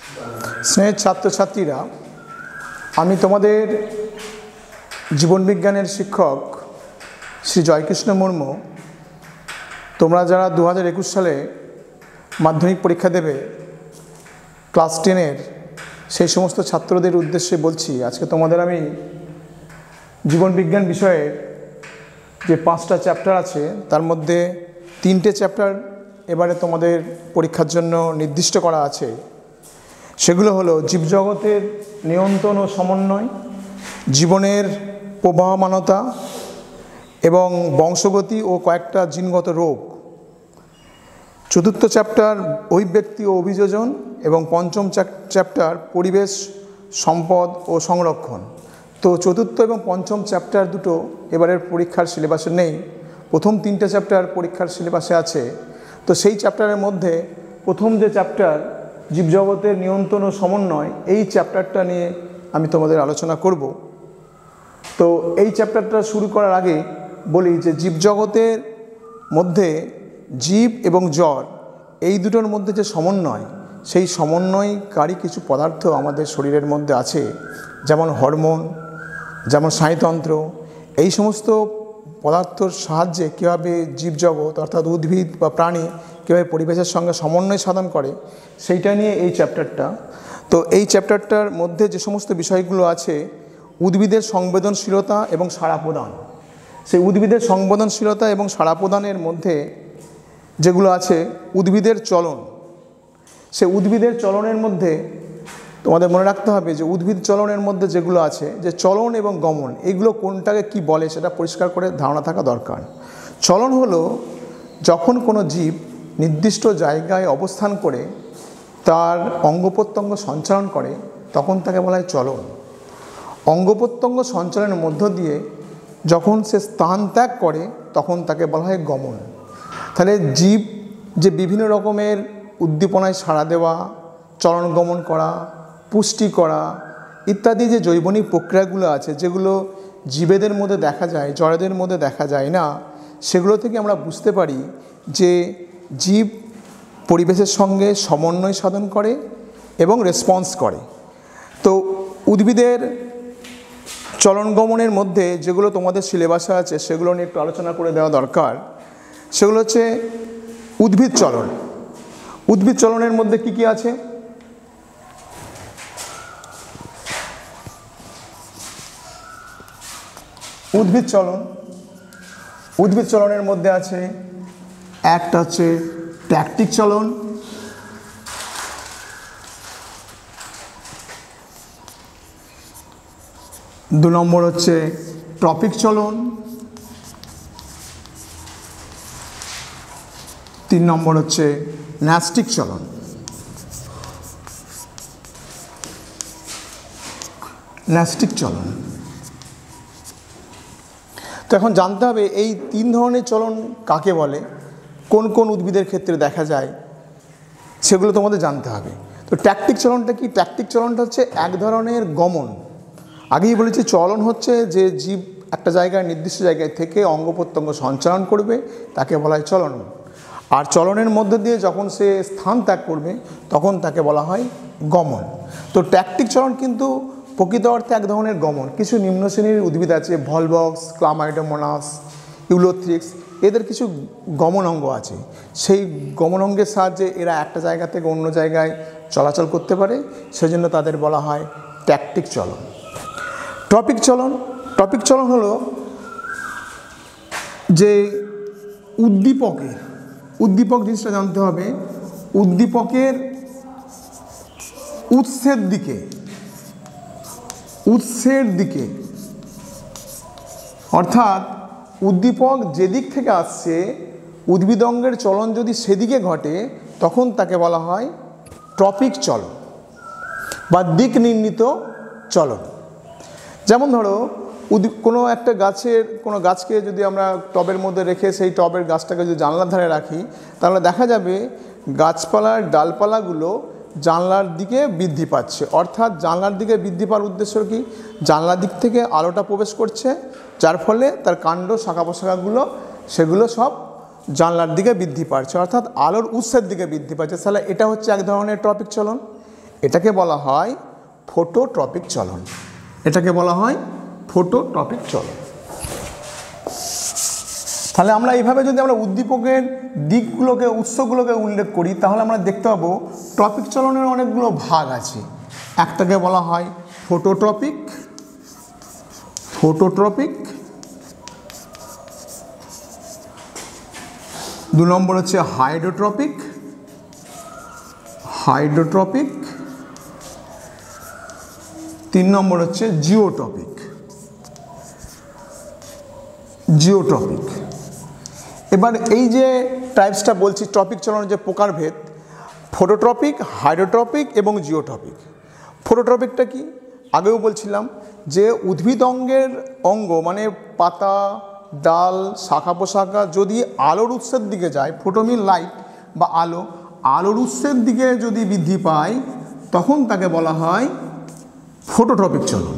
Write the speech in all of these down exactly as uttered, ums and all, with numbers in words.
স্নেহের ছাত্রছাত্রীরা, আমি তোমাদের জীবনবিজ্ঞানের শিক্ষক শ্রী জয়কৃষ্ণ মুর্মু। তোমরা যারা দু হাজার একুশ সালে মাধ্যমিক পরীক্ষা দেবে ক্লাস টেনের, সেই সমস্ত ছাত্রদের উদ্দেশ্যে বলছি, আজকে তোমাদের আমি জীবনবিজ্ঞান বিষয়ের যে পাঁচটা চ্যাপ্টার আছে তার মধ্যে তিনটে চ্যাপ্টার এবারে তোমাদের পরীক্ষার জন্য নির্দিষ্ট করা আছে। সেগুলো হলো জীবজগতের নিয়ন্ত্রণ ও সমন্বয়, জীবনের প্রবাহমানতা এবং বংশগতি ও কয়েকটা জিনগত রোগ। চতুর্থ চ্যাপ্টার অভিব্যক্তি ও অভিযোজন এবং পঞ্চম চ্যাপ্টার পরিবেশ, সম্পদ ও সংরক্ষণ। তো চতুর্থ এবং পঞ্চম চ্যাপ্টার দুটো এবারের পরীক্ষার সিলেবাসে নেই, প্রথম তিনটে চ্যাপ্টার পরীক্ষার সিলেবাসে আছে। তো সেই চ্যাপ্টারের মধ্যে প্রথম যে চ্যাপ্টার জীবজগতের নিয়ন্ত্রণ ও সমন্বয়, এই চ্যাপ্টারটা নিয়ে আমি তোমাদের আলোচনা করব। তো এই চ্যাপ্টারটা শুরু করার আগে বলি যে জীবজগতের মধ্যে জীব এবং জড়, এই দুটোর মধ্যে যে সমন্বয়, সেই সমন্বয়কারী কিছু পদার্থ আমাদের শরীরের মধ্যে আছে, যেমন হরমোন, যেমন স্নায়ুতন্ত্র। এই সমস্ত পদার্থর সাহায্যে কীভাবে জীবজগৎ অর্থাৎ উদ্ভিদ বা প্রাণী কীভাবে পরিবেশের সঙ্গে সমন্বয় সাধন করে, সেইটা নিয়ে এই চ্যাপ্টারটা। তো এই চ্যাপ্টারটার মধ্যে যে সমস্ত বিষয়গুলো আছে, উদ্ভিদের সংবেদনশীলতা এবং সাড়া প্রদান, সেই উদ্ভিদের সংবেদনশীলতা এবং সাড়া প্রদানের মধ্যে যেগুলো আছে উদ্ভিদের চলন। সে উদ্ভিদের চলনের মধ্যে তোমাদের মনে রাখতে হবে যে উদ্ভিদ চলনের মধ্যে যেগুলো আছে, যে চলন এবং গমন, এইগুলো কোনটাকে কি বলে সেটা পরিষ্কার করে ধারণা থাকা দরকার। চলন হলো যখন কোনো জীব নির্দিষ্ট জায়গায় অবস্থান করে তার অঙ্গ প্রত্যঙ্গ সঞ্চালন করে, তখন তাকে বলা হয় চলন। অঙ্গ প্রত্যঙ্গ সঞ্চালনের মধ্য দিয়ে যখন সে স্থান ত্যাগ করে, তখন তাকে বলা হয় গমন। তাহলে জীব যে বিভিন্ন রকমের উদ্দীপনায় সাড়া দেওয়া, চলন গমন করা, পুষ্টি করা ইত্যাদি যে জৈবনিক প্রক্রিয়াগুলো আছে, যেগুলো জীবেদের মধ্যে দেখা যায়, জড়েদের মধ্যে দেখা যায় না, সেগুলো থেকে আমরা বুঝতে পারি যে জীব পরিবেশের সঙ্গে সমন্বয় সাধন করে এবং রেসপন্স করে। তো উদ্ভিদের চলন গমনের মধ্যে যেগুলো তোমাদের সিলেবাসে আছে, সেগুলো নিয়ে একটু আলোচনা করে দেওয়া দরকার। সেগুলো হচ্ছে উদ্ভিদ চলন। উদ্ভিদ চলনের মধ্যে কি কি আছে? উদ্ভিদ চলন, উদ্ভিদ চলনের মধ্যে আছে একটা হচ্ছে ট্যাকটিক চলন, দু নম্বর হচ্ছে ট্রপিক চলন, তিন নম্বর হচ্ছে ন্যাস্টিক চলন। ন্যাস্টিক চলন। তো এখন জানতে হবে এই তিন ধরনের চলন কাকে বলে, কোন কোন উদ্ভিদের ক্ষেত্রে দেখা যায়, সেগুলো তোমাদের জানতে হবে। তো ট্যাকটিক চলনটা কি? ট্যাকটিক চলনটা হচ্ছে এক ধরনের গমন। আগেই বলেছি চলন হচ্ছে যে জীব একটা জায়গায় নির্দিষ্ট জায়গায় থেকে অঙ্গ প্রত্যঙ্গ সঞ্চালন করবে, তাকে বলা হয় চলন। আর চলনের মধ্য দিয়ে যখন সে স্থান ত্যাগ করবে, তখন তাকে বলা হয় গমন। তো ট্যাকটিক চলন কিন্তু প্রকৃত অর্থে এক ধরনের গমন। কিছু নিম্ন শ্রেণীর উদ্ভিদ আছে, ভলবক্স, ক্লামাইডোমোনাস, ইউলোথ্রিক্স, এদের কিছু গমন অঙ্গ আছে। সেই গমন অঙ্গের সাহায্যে এরা একটা জায়গা থেকে অন্য জায়গায় চলাচল করতে পারে, সেজন্য তাদের বলা হয় ট্যাকটিক চলন। ট্রপিক চলন, ট্রপিক চলন হলো যে উদ্দীপকের, উদ্দীপক জিনিসটা জানতে হবে, উদ্দীপকের উৎসের দিকে, উৎসের দিকে অর্থাৎ উদ্দীপক যেদিক থেকে আসছে, উদ্ভিদ অঙ্গের চলন যদি সেদিকে ঘটে, তখন তাকে বলা হয় ট্রপিক চলন বা দিক নির্ণীত চলন। যেমন ধরো কোনো একটা গাছের কোনো গাছকে যদি আমরা টবের মধ্যে রেখে সেই টবের গাছটাকে যদি জানলার ধারে রাখি, তাহলে দেখা যাবে গাছপালার ডালপালাগুলো জানলার দিকে বৃদ্ধি পাচ্ছে। অর্থাৎ জানলার দিকে বৃদ্ধি পাওয়ার উদ্দেশ্য কি? জানলার দিক থেকে আলোটা প্রবেশ করছে, যার ফলে তার কাণ্ড শাখা প্রশাখাগুলো সেগুলো সব জানলার দিকে বৃদ্ধি পাচ্ছে, অর্থাৎ আলোর উৎসের দিকে বৃদ্ধি পাচ্ছে। তাহলে এটা হচ্ছে এক ধরনের ট্রপিক চলন। এটাকে বলা হয় ফোটোট্রপিক চলন। এটাকে বলা হয় ফোটোট্রপিক চলন। তাহলে আমরা এইভাবে যদি আমরা উদ্দীপকের দিকগুলোকে উৎসগুলোকে উল্লেখ করি তাহলে আমরা দেখতে পাবো ট্রপিক চলনের অনেকগুলো ভাগ আছে। একটাকে বলা হয় ফোটোট্রপিক, ফোটোট্রপিক দু নম্বর হচ্ছে হাইড্রোট্রপিক, হাইড্রোট্রপিক তিন নম্বর হচ্ছে জিওট্রপিক, জিওট্রপিক। এবার এই যে টাইপসটা বলছি ট্রপিক চলনের যে প্রকারভেদ, ফোটোট্রপিক, হাইড্রোট্রপিক এবং জিওট্রপিক। ফোটোট্রপিকটা কি? আগেও বলছিলাম যে উদ্ভিদ অঙ্গের অঙ্গ মানে পাতা, ডাল, শাখা প্রশাখা যদি আলোর উৎসের দিকে যায়, ফোটো মিন লাইট বা আলো, আলোর উৎসের দিকে যদি বৃদ্ধি পায় তখন তাকে বলা হয় ফোটোট্রপিক চলন।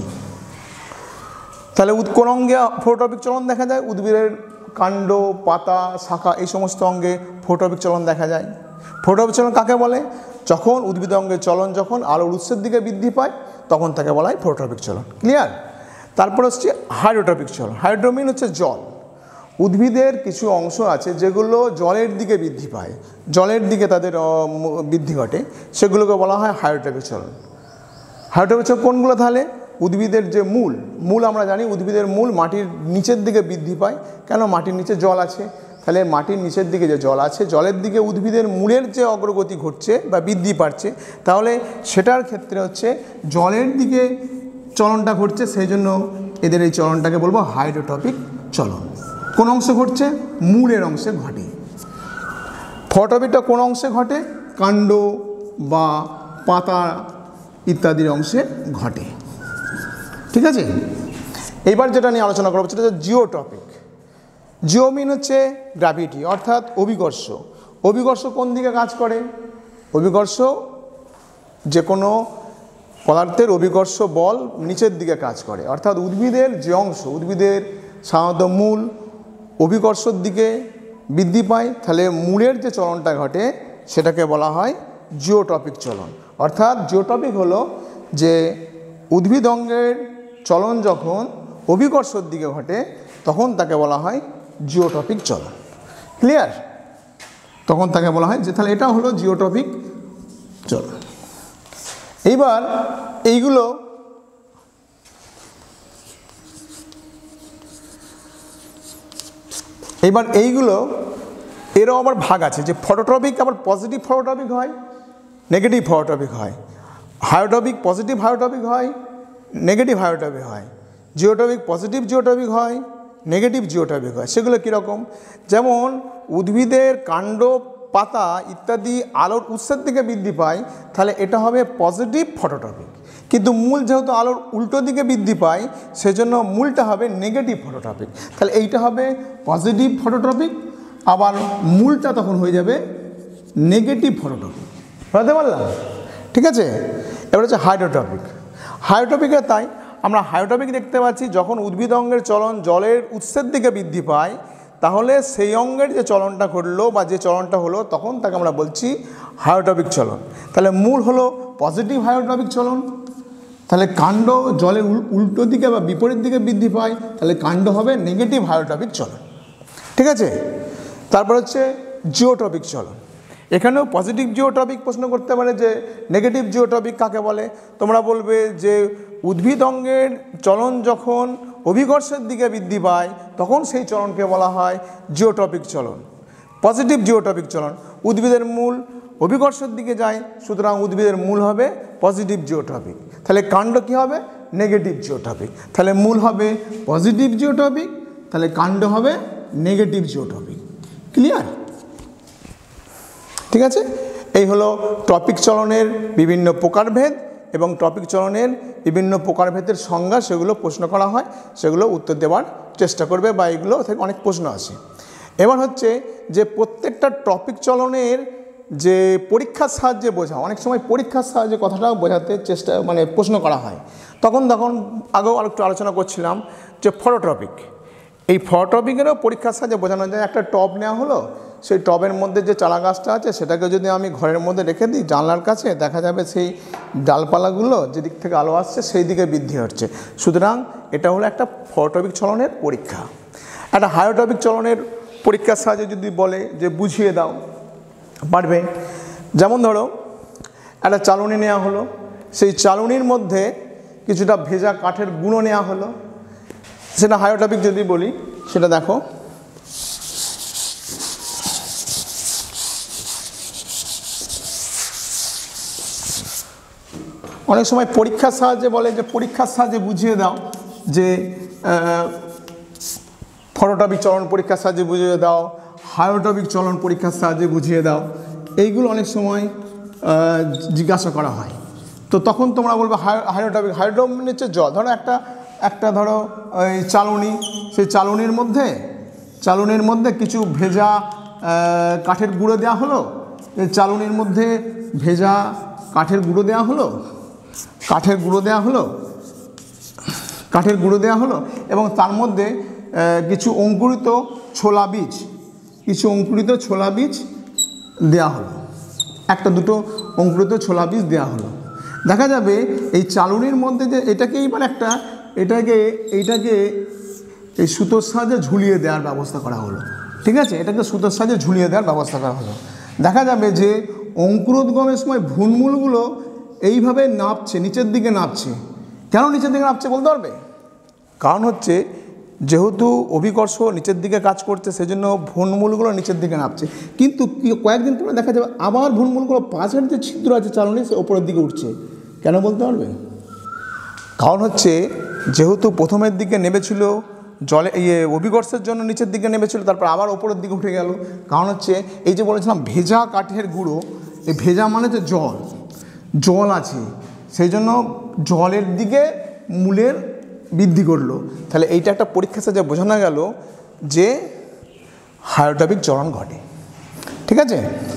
তাহলে কোন অঙ্গে ফোটোট্রপিক চলন দেখা যায়? উদ্ভিদের কাণ্ড, পাতা, শাখা এই সমস্ত অঙ্গে ফোটোট্রপিক চলন দেখা যায়। ফোটোট্রপিক চলন কাকে বলে? যখন উদ্ভিদ অঙ্গের চলন যখন আলোর উৎসের দিকে বৃদ্ধি পায় তখন তাকে বলা হয় ফোটোট্রপিক চলন। ক্লিয়ার? তারপর হচ্ছে হাইড্রোট্রপিক চলন। হাইড্রোমিন হচ্ছে জল। উদ্ভিদের কিছু অংশ আছে যেগুলো জলের দিকে বৃদ্ধি পায়, জলের দিকে তাদের বৃদ্ধি ঘটে, সেগুলোকে বলা হয় হাইড্রোট্রপিক চলন। হাইড্রোট্রপিক চলন কোনগুলো? তাহলে উদ্ভিদের যে মূল, মূল আমরা জানি উদ্ভিদের মূল মাটির নিচের দিকে বৃদ্ধি পায়। কেন? মাটির নিচে জল আছে। তাহলে মাটির নিচের দিকে যে জল আছে, জলের দিকে উদ্ভিদের মূলের যে অগ্রগতি ঘটছে বা বৃদ্ধি পাচ্ছে, তাহলে সেটার ক্ষেত্রে হচ্ছে জলের দিকে চলনটা ঘটছে, সেই জন্য এদের এই চলনটাকে বলবো হাইড্রোট্রপিক চলন। কোন অংশে ঘটছে? মূলের অংশে ঘটে। ফোটোট্রপিকটা কোন অংশে ঘটে? কাণ্ড বা পাতা ইত্যাদির অংশে ঘটে। ঠিক আছে? এইবার যেটা নিয়ে আলোচনা করবো সেটা হচ্ছে জিওট্রপিক। জিও মিন হচ্ছে গ্র্যাভিটি, অর্থাৎ অভিকর্ষ। অভিকর্ষ কোন দিকে কাজ করে? অভিকর্ষ যে কোনো পদার্থের অভিকর্ষ বল নিচের দিকে কাজ করে, অর্থাৎ উদ্ভিদের যে অংশ, উদ্ভিদের সাধারণত মূল অভিকর্ষর দিকে বৃদ্ধি পায়, তাহলে মূলের যে চলনটা ঘটে সেটাকে বলা হয় জিওট্রপিক চলন। অর্থাৎ জিওট্রপিক হলো যে উদ্ভিদ অঙ্গের চলন যখন অভিকর্ষর দিকে ঘটে তখন তাকে বলা হয় জিওট্রপিক চলন। ক্লিয়ার? তখন তাকে বলা হয় যে তাহলে এটা হলো জিওট্রপিক চলন। এইবার এইগুলো এইবার এইগুলো এরও আবার ভাগ আছে যে ফটোট্রপিক আবার পজিটিভ ফটোট্রপিক হয়, নেগেটিভ ফটোট্রপিক হয়। হাইড্রোট্রপিক পজিটিভ হাইড্রোট্রপিক হয়, নেগেটিভ হাইড্রোট্রপিক হয়। জিওট্রপিক পজিটিভ জিওট্রপিক হয়, নেগেটিভ জিওট্রপিক হয়। সেগুলো কীরকম? যেমন উদ্ভিদের কাণ্ড, পাতা ইত্যাদি আলোর উৎসের দিকে বৃদ্ধি পায়, তাহলে এটা হবে পজিটিভ ফটোট্রপিক। কিন্তু মূল যেহেতু আলোর উল্টো দিকে বৃদ্ধি পায় সেজন্য মূলটা হবে নেগেটিভ ফটোট্রপিক। তাহলে এইটা হবে পজিটিভ ফটোট্রপিক, আবার মূলটা তখন হয়ে যাবে নেগেটিভ ফটোট্রপিক। বুঝতে পারলাম? ঠিক আছে? এবার হচ্ছে হাইড্রোট্রপিক। হাইড্রোট্রপিকে তাই আমরা হাইড্রোট্রপিক দেখতে পাচ্ছি যখন উদ্ভিদ অঙ্গের চলন জলের উৎসের দিকে বৃদ্ধি পায়, তাহলে সেই অঙ্গের যে চলনটা ঘটলো বা যে চলনটা হলো তখন তাকে আমরা বলছি হাইড্রোট্রপিক চলন। তাহলে মূল হলো পজিটিভ হাইড্রোট্রপিক চলন, তাহলে কাণ্ড জলের উল্টো দিকে বা বিপরীত দিকে বৃদ্ধি পায়, তাহলে কাণ্ড হবে নেগেটিভ হাইড্রোট্রপিক চলন। ঠিক আছে? তারপর হচ্ছে জিওট্রপিক চলন। এখানেও পজিটিভ জিওট্রপিক প্রশ্ন করতে পারে যে নেগেটিভ জিওট্রপিক কাকে বলে? তোমরা বলবে যে উদ্ভিদ অঙ্গের চলন যখন অভিকর্ষের দিকে বৃদ্ধি পায় তখন সেই চলনকে বলা হয় জিওট্রপিক চলন। পজিটিভ জিওট্রপিক চলন, উদ্ভিদের মূল অভিকর্ষের দিকে যায়, সুতরাং উদ্ভিদের মূল হবে পজিটিভ জিওট্রপিক। তাহলে কাণ্ড কী হবে? Negative geotropic. তাহলে মূল হবে পজিটিভ জিওট্রপিক, তাহলে কাণ্ড হবে নেগেটিভ জিওট্রপিক। ক্লিয়ার? ঠিক আছে? এই হলো টপিক চলনের বিভিন্ন প্রকারভেদ এবং টপিক চলনের বিভিন্ন প্রকারভেদের সংজ্ঞা, সেগুলো প্রশ্ন করা হয়, সেগুলো উত্তর দেওয়ার চেষ্টা করবে বা এগুলো থেকে অনেক প্রশ্ন আসে। এবার হচ্ছে যে প্রত্যেকটা টপিক চলনের যে পরীক্ষার সাহায্যে বোঝা, অনেক সময় পরীক্ষার সাহায্যে কথাটাও বোঝাতে চেষ্টা মানে প্রশ্ন করা হয়, তখন তখন আগেও আর একটু আলোচনা করছিলাম যে ফটোট্রপিক। এই ফটোট্রপিকেরও পরীক্ষার সাহায্যে বোঝানো যায়। একটা টব নেওয়া হলো, সেই টবের মধ্যে যে চারা গাছটা আছে সেটাকে যদি আমি ঘরের মধ্যে রেখে দিই জানলার কাছে, দেখা যাবে সেই ডালপালাগুলো যেদিক থেকে আলো আসছে সেই দিকে বৃদ্ধি হচ্ছে। সুতরাং এটা হলো একটা ফটোটপিক চলনের পরীক্ষা। একটা হাইড্রোটপিক চলনের পরীক্ষার সাহায্যে যদি বলে যে বুঝিয়ে দাও, পারবে। যেমন ধরো একটা চালনি নেওয়া হলো, সেই চালনির মধ্যে কিছুটা ভেজা কাঠের গুঁড়ো নেওয়া হলো, সেটা হাইড্রোটপিক যদি বলি সেটা দেখো। অনেক সময় পরীক্ষার সাহায্যে বলে যে পরীক্ষার সাহায্যে বুঝিয়ে দাও, যে ফটোটপিক চলন পরীক্ষার সাহায্যে বুঝিয়ে দাও, হাইড্রোটপিক চলন পরীক্ষার সাহায্যে বুঝিয়ে দাও, এইগুলো অনেক সময় জিজ্ঞাসা করা হয়। তো তখন তোমরা বলবে হাইড্রোটপিক, হাইড্রো মানে হচ্ছে জল। ধরো একটা একটা ধরো ওই চালনি, সেই চালনির মধ্যে চালনির মধ্যে কিছু ভেজা কাঠের গুঁড়ো দেওয়া হলো, এই চালনির মধ্যে ভেজা কাঠের গুঁড়ো দেওয়া হলো কাঠের গুঁড়ো দেওয়া হলো কাঠের গুঁড়ো দেওয়া হলো এবং তার মধ্যে কিছু অঙ্কুরিত ছোলা বীজ কিছু অঙ্কুরিত ছোলা বীজ দেওয়া হলো, একটা দুটো অঙ্কুরিত ছোলা বীজ দেওয়া হলো। দেখা যাবে এই চালনির মধ্যে যে এটাকেই মানে একটা এটাকে এইটাকে এই সুতোর সাহায্যে ঝুলিয়ে দেওয়ার ব্যবস্থা করা হলো, ঠিক আছে, এটাকে সুতোর সাহায্যে ঝুলিয়ে দেওয়ার ব্যবস্থা করা হলো। দেখা যাবে যে অঙ্কুরোদ্গমের সময় ভ্রূণমূলগুলো এইভাবে নামছে, নিচের দিকে নামছে। কেন নিচের দিকে নামছে বলতে পারবে? কারণ হচ্ছে যেহেতু অভিকর্ষ নিচের দিকে কাজ করছে, সেজন্য ভ্রূণমূলগুলো নিচের দিকে নামছে। কিন্তু কয়েকদিন পরে দেখা যাবে আবার ভ্রূণমূলগুলো পাশের যে ছিদ্র আছে চালনি সে ওপরের দিকে উঠছে। কেন বলতে পারবে? কারণ হচ্ছে যেহেতু প্রথমের দিকে নেমেছিল জলে ইয়ে অভিকর্ষের জন্য নিচের দিকে নেমেছিল, তারপর আবার ওপরের দিকে উঠে গেল। কারণ হচ্ছে এই যে বলেছিলাম ভেজা কাঠের গুঁড়ো, এই ভেজা মানে যে জল জল আছে, সেই জন্য জলের দিকে মূলের বৃদ্ধি করলো। তাহলে এইটা একটা পরীক্ষা সাথে বোঝানো গেল যে হাইড্রোটপিক চলন ঘটে, ঠিক আছে,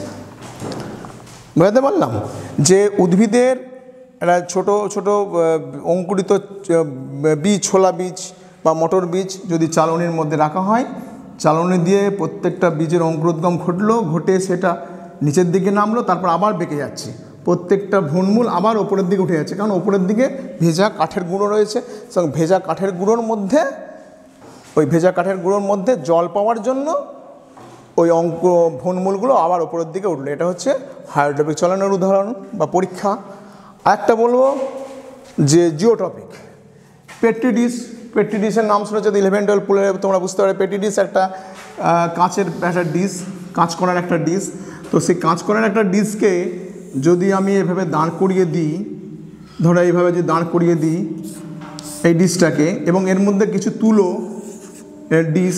বোঝাতে পারলাম। যে উদ্ভিদের একটা ছোটো ছোটো অঙ্কুরিত বীজ, ছোলা বীজ বা মটর বীজ যদি চালনির মধ্যে রাখা হয়, চালনি দিয়ে প্রত্যেকটা বীজের অঙ্কুরোদ্গম ঘটলো, ঘটে সেটা নিচের দিকে নামলো, তারপর আবার বেঁকে যাচ্ছে, প্রত্যেকটা ভ্রূণমূল আবার ওপরের দিকে উঠে যাচ্ছে। কারণ ওপরের দিকে ভেজা কাঠের গুঁড়ো রয়েছে, এবং ভেজা কাঠের গুঁড়োর মধ্যে ওই ভেজা কাঠের গুঁড়োর মধ্যে জল পাওয়ার জন্য ওই অঙ্ক ভ্রূণমূলগুলো আবার ওপরের দিকে উঠলো। এটা হচ্ছে হাইড্রোটপিক চলনের উদাহরণ বা পরীক্ষা। আরেকটা বলবো যে জিওটপিক। পেট্রি ডিশ, পেট্রি ডিশের নাম শুনেছে ইলেভেন টুয়েলভ পড়লে তোমরা বুঝতে পারবে। পেট্রি ডিশ একটা কাঁচের একটা ডিশ, কাঁচ করার একটা ডিশ। তো সেই কাঁচ করার একটা ডিশকে যদি আমি এভাবে দাঁড় করিয়ে দিই, ধরো এইভাবে যদি দাঁড় করিয়ে দিই এই ডিশটাকে, এবং এর মধ্যে কিছু তুলো, এর ডিশ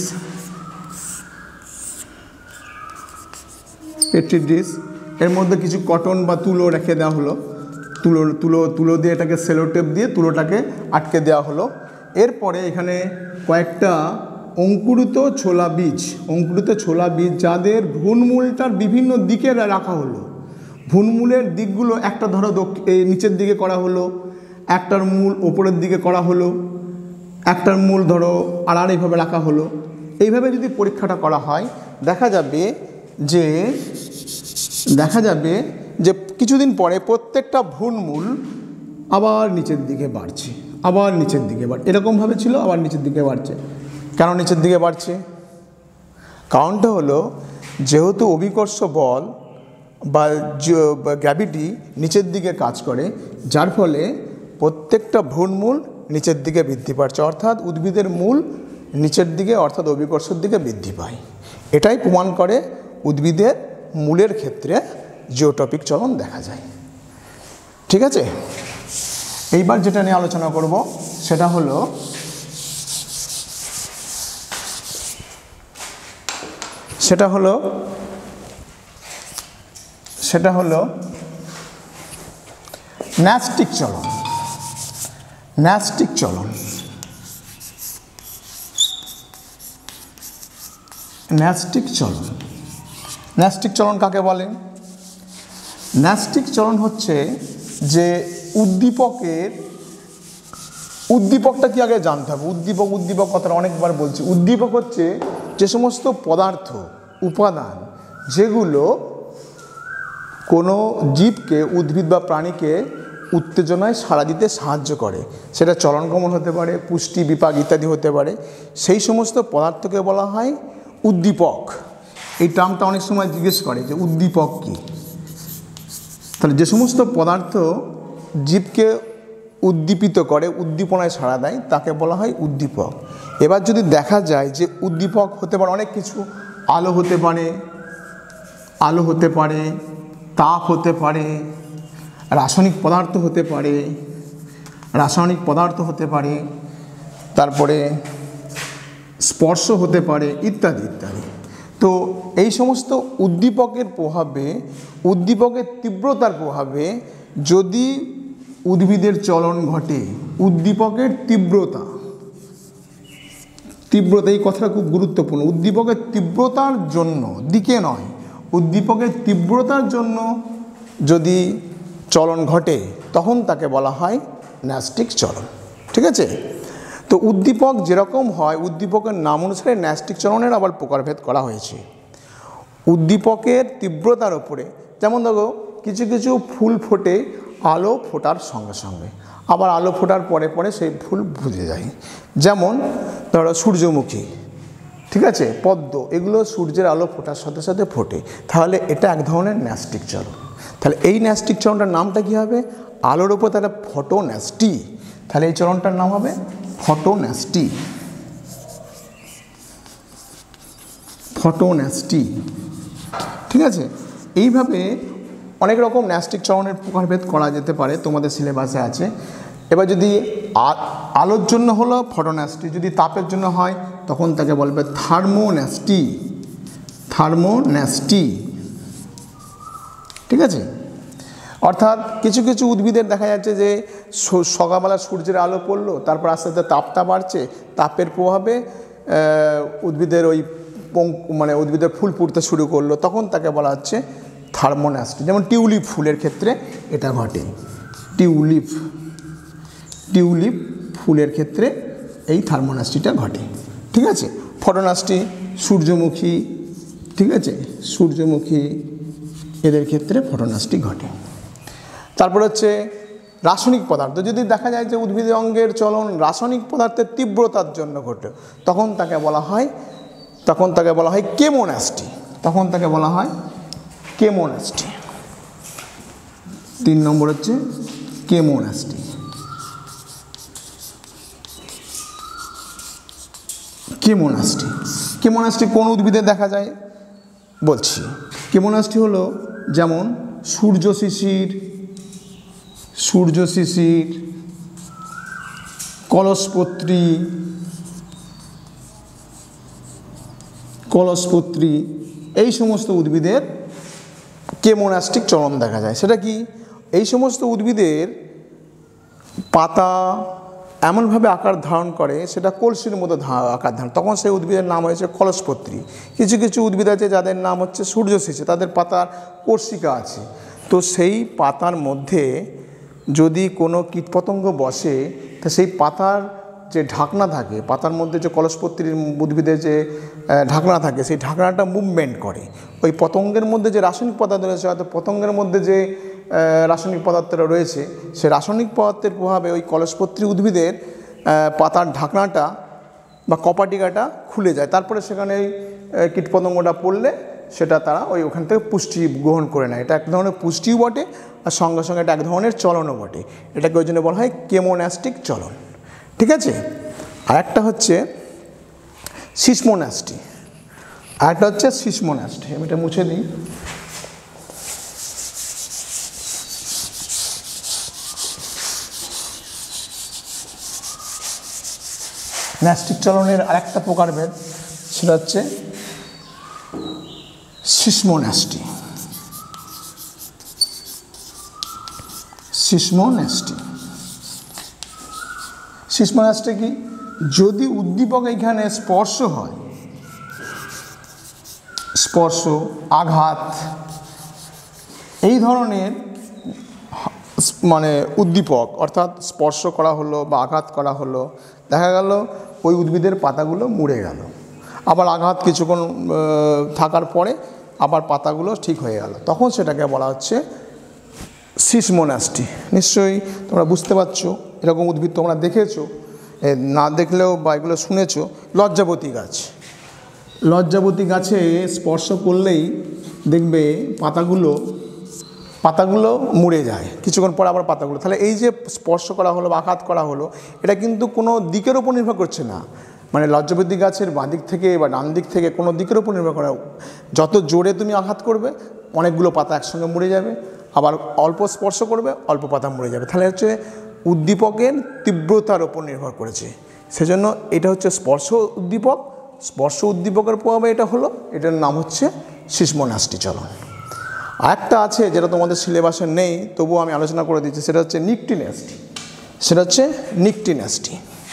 পেট্রি ডিশ, এর মধ্যে কিছু কটন বা তুলো রেখে দেওয়া হলো, তুলো তুলো তুলো দিয়ে এটাকে সেলোটেপ দিয়ে তুলোটাকে আটকে দেওয়া হলো। এরপরে এখানে কয়েকটা অঙ্কুরিত ছোলা বীজ অঙ্কুরিত ছোলা বীজ যাদের ভ্রূণমূলটার বিভিন্ন দিকে রাখা হলো। ভ্রূণমূলের দিকগুলো একটা ধরো এই নিচের দিকে করা হলো, একটার মূল ওপরের দিকে করা হলো, একটার মূল ধরো আড়াআড়িভাবে রাখা হলো। এইভাবে যদি পরীক্ষাটা করা হয় দেখা যাবে যে দেখা যাবে যে কিছুদিন পরে প্রত্যেকটা ভ্রূণমূল আবার নিচের দিকে বাড়ছে, আবার নিচের দিকে বাড়ছে, এরকমভাবে ছিল আবার নিচের দিকে বাড়ছে। কেন নিচের দিকে বাড়ছে? কারণটা হলো যেহেতু অভিকর্ষ বল বা গ্র্যাভিটি নিচের দিকে কাজ করে, যার ফলে প্রত্যেকটা ভ্রূণমূল নিচের দিকে বৃদ্ধি পাচ্ছে, অর্থাৎ উদ্ভিদের মূল নিচের দিকে অর্থাৎ অভিকর্ষের দিকে বৃদ্ধি পায়। এটাই প্রমাণ করে উদ্ভিদের মূলের ক্ষেত্রে জিওটপিক চলন দেখা যায়। ঠিক আছে, এইবার যেটা নিয়ে আলোচনা করব সেটা হলো সেটা হলো সেটা হলো ন্যাস্টিক চলন। ন্যাস্টিক চলন ন্যাস্টিক চলন ন্যাস্টিক চলন কাকে বলে? ন্যাস্টিক চলন হচ্ছে যে উদ্দীপকের উদ্দীপকটা কি আগে জানতে হবে। উদ্দীপক উদ্দীপক কথাটা অনেকবার বলছি। উদ্দীপক হচ্ছে যে সমস্ত পদার্থ উপাদান যেগুলো কোনো জীবকে, উদ্ভিদ বা প্রাণীকে উত্তেজনায় সাড়া দিতে সাহায্য করে। সেটা চলনগমন হতে পারে, পুষ্টি, বিপাক ইত্যাদি হতে পারে। সেই সমস্ত পদার্থকে বলা হয় উদ্দীপক। এই টার্মটা অনেক সময় জিজ্ঞেস করে যে উদ্দীপক কী। তাহলে যে সমস্ত পদার্থ জীবকে উদ্দীপিত করে, উদ্দীপনায় সাড়া দেয়, তাকে বলা হয় উদ্দীপক। এবার যদি দেখা যায় যে উদ্দীপক হতে পারে অনেক কিছু, আলো হতে পারে, আলো হতে পারে, তাপ হতে পারে, রাসায়নিক পদার্থ হতে পারে, রাসায়নিক পদার্থ হতে পারে, তারপরে স্পর্শ হতে পারে, ইত্যাদি ইত্যাদি। তো এই সমস্ত উদ্দীপকের প্রভাবে, উদ্দীপকের তীব্রতার প্রভাবে যদি উদ্ভিদের চলন ঘটে, উদ্দীপকের তীব্রতা, তীব্রতা এই কথাটা খুব গুরুত্বপূর্ণ। উদ্দীপকের তীব্রতার জন্য, দিকে নয়, উদ্দীপকের তীব্রতার জন্য যদি চলন ঘটে, তখন তাকে বলা হয় ন্যাস্টিক চলন। ঠিক আছে? তো উদ্দীপক যেরকম হয়, উদ্দীপকের নাম অনুসারে ন্যাস্টিক চলনের আবার প্রকারভেদ করা হয়েছে উদ্দীপকের তীব্রতার ওপরে। যেমন দেখো, কিছু কিছু ফুল ফোটে আলো ফোটার সঙ্গে সঙ্গে, আবার আলো ফোটার পরে পরে সেই ফুল বুঝে যায়। যেমন ধরো সূর্যমুখী, ঠিক আছে, পদ্ম, এগুলো সূর্যের আলো ফোটার সাথে সাথে ফোটে। তাহলে এটা এক ধরনের ন্যাস্টিক চলন। তাহলে এই ন্যাস্টিক চলনটার নামটা কী হবে? আলোর ওপর তাহলে ফটোন্যাস্টি। তাহলে এই চলনটার নাম হবে ফটোন্যাস্টি। ফটোন্যাস্টি, ঠিক আছে? এইভাবে অনেক রকম ন্যাস্টিক চলনের প্রকারভেদ করা যেতে পারে, তোমাদের সিলেবাসে আছে। এবার যদি আলোর জন্য হলো ফটোন্যাস্টি, যদি তাপের জন্য হয় তখন তাকে বলবে থার্মোন্যাস্টি। থার্মোন্যাস্টি, ঠিক আছে? অর্থাৎ কিছু কিছু উদ্ভিদের দেখা যাচ্ছে যে সকালবেলা সূর্যের আলো পড়লো, তারপর আস্তে আস্তে তাপটা বাড়ছে, তাপের প্রভাবে উদ্ভিদের ওই মানে উদ্ভিদের ফুল ফুটতে শুরু করলো, তখন তাকে বলা হচ্ছে থার্মোন্যাস্টি। যেমন টিউলিপ ফুলের ক্ষেত্রে এটা ঘটে। টিউলিপ টিউলিপ ফুলের ক্ষেত্রে এই থার্মোন্যাস্টিটা ঘটে, ঠিক আছে? ফটোন্যাস্টি সূর্যমুখী, ঠিক আছে, সূর্যমুখী এদের ক্ষেত্রে ফটোন্যাস্টি ঘটে। তারপর হচ্ছে রাসায়নিক পদার্থ। যদি দেখা যায় যে উদ্ভিদের অঙ্গের চলন রাসায়নিক পদার্থের তীব্রতার জন্য ঘটে, তখন তাকে বলা হয় তখন তাকে বলা হয় কেমোন্যাস্টি। তখন তাকে বলা হয় কেমোন্যাস্টি। তিন নম্বর হচ্ছে কেমোন্যাস্টি। কেমোন্যাস্টি কেমোন্যাস্টি কোন উদ্ভিদে দেখা যায় বলছি। কেমোন্যাস্টি হলো যেমন সূর্য শিশির, সূর্য শিশির, কলসপত্রী, কলসপত্রী, এই সমস্ত উদ্ভিদের কেমোন্যাস্টিক চলন দেখা যায়। সেটা কি? এই সমস্ত উদ্ভিদের পাতা এমনভাবে আকার ধারণ করে, সেটা কলসির মতো আকার ধারণ, তখন সেই উদ্ভিদের নাম হয়েছে কলসপত্রী। কিছু কিছু উদ্ভিদ আছে যাদের নাম হচ্ছে সূর্য শিশির, তাদের পাতার কর্ষিকা আছে। তো সেই পাতার মধ্যে যদি কোনো কীটপতঙ্গ বসে, তা সেই পাতার যে ঢাকনা থাকে, পাতার মধ্যে যে কলসপত্রীর উদ্ভিদের যে ঢাকনা থাকে, সেই ঢাকনাটা মুভমেন্ট করে। ওই পতঙ্গের মধ্যে যে রাসায়নিক পদার্থ রয়েছে, হয়তো পতঙ্গের মধ্যে যে রাসায়নিক পদার্থটা রয়েছে, সেই রাসায়নিক পদার্থের প্রভাবে ওই কলসপত্রী উদ্ভিদের পাতার ঢাকনাটা বা কপাটিকাটা খুলে যায়। তারপরে সেখানে এই কীটপতঙ্গটা পড়লে সেটা তারা ওই ওখান থেকে পুষ্টি গ্রহণ করে নেয়। এটা এক ধরনের পুষ্টিও বটে, আর সঙ্গে সঙ্গে এটা এক ধরনের চলনও বটে। এটাকে ওই জন্য বলা হয় কেমোন্যাস্টিক চলন, ঠিক আছে? আর একটা হচ্ছে সিসমোন্যাস্টি, আর একটা হচ্ছে সিসমোন্যাস্টি। আমি এটা মুছে দিই। ন্যাস্টিক চলনের আরেকটা প্রকারভেদ, সেটা হচ্ছে সিসমোন্যাস্টি। সিসমোন্যাস্টি সিসমোন্যাস্টি কি? যদি উদ্দীপক এখানে স্পর্শ হয়, স্পর্শ, আঘাত, এই ধরনের মানে উদ্দীপক, অর্থাৎ স্পর্শ করা হলো বা আঘাত করা হলো, দেখা গেল ওই উদ্ভিদের পাতাগুলো মুড়ে গেল। আবার আঘাত কিছুক্ষণ থাকার পরে আবার পাতাগুলো ঠিক হয়ে গেল, তখন সেটাকে বলা হচ্ছে সিসমোনাস্টি। নিশ্চয়ই তোমরা বুঝতে পারছো, এরকম উদ্ভিদ তোমরা দেখেছো, না দেখলেও বা এগুলো শুনেছো। লজ্জাবতী গাছ, লজ্জাবতী গাছে স্পর্শ করলেই দেখবে পাতাগুলো পাতাগুলো মুড়ে যায়, কিছুক্ষণ পর আবার পাতাগুলো। তাহলে এই যে স্পর্শ করা হলো বা আঘাত করা হলো, এটা কিন্তু কোনো দিকের উপর নির্ভর করছে না, মানে লজ্জাবতী গাছের বাঁ দিক থেকে বা ডান দিক থেকে কোনো দিকের উপর নির্ভর করে। যত জোরে তুমি আঘাত করবে অনেকগুলো পাতা একসঙ্গে মুড়ে যাবে, আবার অল্প স্পর্শ করবে অল্প পাতা মুড়ে যাবে। তাহলে হচ্ছে উদ্দীপকের তীব্রতার উপর নির্ভর করেছে, সেজন্য এটা হচ্ছে স্পর্শ উদ্দীপক। স্পর্শ উদ্দীপকের প্রভাবে এটা হলো, এটার নাম হচ্ছে সিসমোনাস্টি চলন। আরেকটা আছে যেটা তোমাদের সিলেবাসে নেই, তবুও আমি আলোচনা করে দিচ্ছি, সেটা হচ্ছে নিকটিনাস্টি। সেটা হচ্ছে নিকটিনাস্টি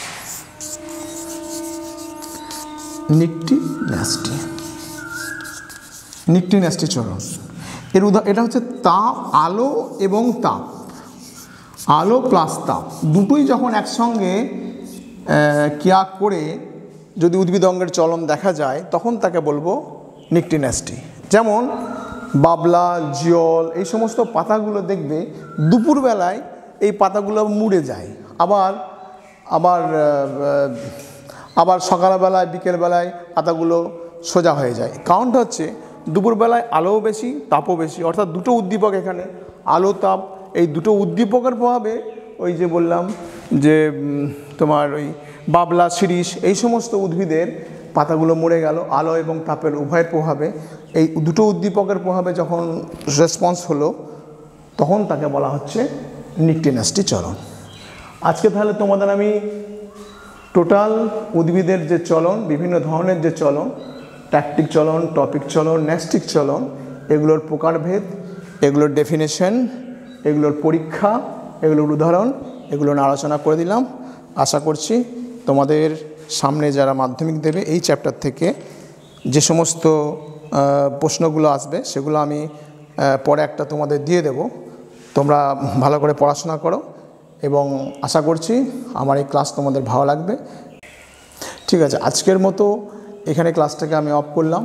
নিকটিনাস্টি নিকটিনাস্টি চলন। এর উদাহরণ এটা হচ্ছে তাপ, আলো এবং তাপ, আলো প্লাস তাপ দুটোই যখন একসঙ্গে ক্রিয়া করে যদি উদ্ভিদ অঙ্গের চলন দেখা যায়, তখন তাকে বলবো নিকটিনাস্টি। যেমন বাবলা, জিয়ল, এই সমস্ত পাতাগুলো দেখবে দুপুরবেলায় এই পাতাগুলো মুড়ে যায়, আবার আবার আবার সকালবেলায় বিকেলবেলায় পাতাগুলো সোজা হয়ে যায়। কারণটা হচ্ছে দুপুরবেলায় আলোও বেশি, তাপও বেশি, অর্থাৎ দুটো উদ্দীপক এখানে, আলো তাপ, এই দুটো উদ্দীপকের প্রভাবে ওই যে বললাম যে তোমার ওই বাবলা, শিরীষ, এই সমস্ত উদ্ভিদের পাতাগুলো মরে গেল আলো এবং তাপের উভয়ের প্রভাবে। এই দুটো উদ্দীপকের প্রভাবে যখন রেসপন্স হলো, তখন তাকে বলা হচ্ছে নিকটিনাস্টি চলন। আজকে তাহলে তোমাদের আমি টোটাল উদ্ভিদের যে চলন, বিভিন্ন ধরনের যে চলন, ট্যাকটিক চলন, টপিক চলন, ন্যাস্টিক চলন, এগুলোর প্রকারভেদ, এগুলোর ডেফিনেশন, এগুলোর পরীক্ষা, এগুলোর উদাহরণ, এগুলো নিয়ে আলোচনা করে দিলাম। আশা করছি তোমাদের সামনে যারা মাধ্যমিক দেবে এই চ্যাপ্টার থেকে যে সমস্ত প্রশ্নগুলো আসবে সেগুলো আমি পরে একটা তোমাদের দিয়ে দেব। তোমরা ভালো করে পড়াশোনা করো এবং আশা করছি আমার এই ক্লাস তোমাদের ভালো লাগবে। ঠিক আছে, আজকের মতো এখানে ক্লাসটাকে আমি অফ করলাম।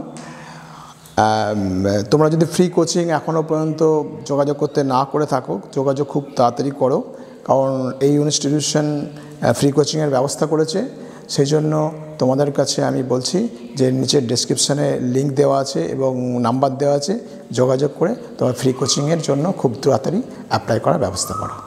তোমরা যদি ফ্রি কোচিং এখনও পর্যন্ত যোগাযোগ করতে না করে থাকো, যোগাযোগ খুব তাড়াতাড়ি করো, কারণ এই ইনস্টিটিউশন ফ্রি কোচিংয়ের ব্যবস্থা করেছে। সেই জন্য তোমাদের কাছে আমি বলছি যে নিচের ডেসক্রিপশানে লিঙ্ক দেওয়া আছে এবং নাম্বার দেওয়া আছে, যোগাযোগ করে তোমার ফ্রি কোচিংয়ের জন্য খুব তাড়াতাড়ি অ্যাপ্লাই করার ব্যবস্থা করো।